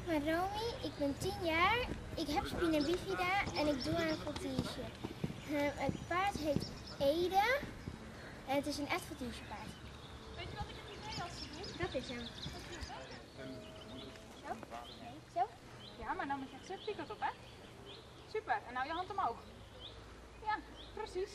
ben Romy, ik ben 10 jaar. Ik heb spina bifida en ik doe aan een voltige. Het paard heet Ede en het is een echt voltige paard. Weet je wat ik het idee had te doen? Dat is hem. Zo? Nee, zo? Ja, maar dan moet je het zitpiekert op, hè? Super, en nou je hand omhoog. Ja, precies.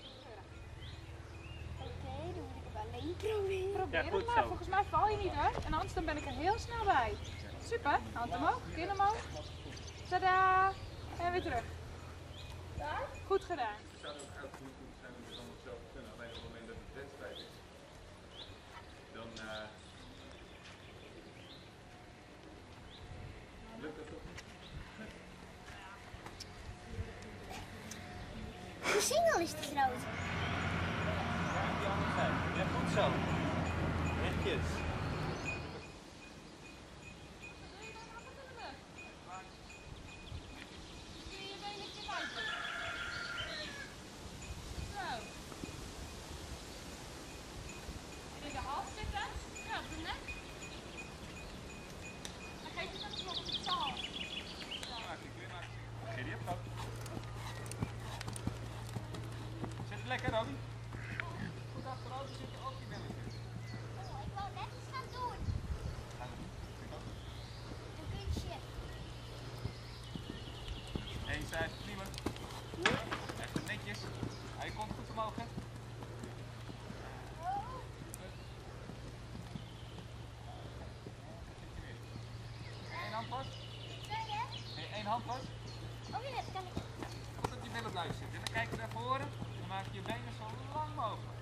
Oké, dan moet ik het alleen proberen. Probeer Ja, het goed maar, zo. volgens mij val je niet hoor. En anders dan ben ik er heel snel bij. Super, hand omhoog, kin omhoog. Tadaa! En weer terug. Goed gedaan. Het zou ook elk goed zijn om het allemaal zelf te kunnen. Alleen op het moment dat het wedstrijd is, dan lukt dat toch niet? De singel is te groot. Die andere zijn. Ja, goed zo. Netjes. Kun je je benetje buiten? Zo. En in de hals zitten. Ja, op de nek. Dan geef je dat bijvoorbeeld op de hals. Geef die op, zit het lekker, Robbie? Goed achterover zit je ook die belletje. Oh, ik wou net iets gaan doen. Een kunstje. Eén zij prima. Echt netjes. Hij komt goed omhoog, hè? Eén hand vast. Eén hand vast. Oh ja, dat kan ik. Goed op die billen blijven zitten. En dan kijk je naar voren. Dan maak je je benen zo lang mogelijk.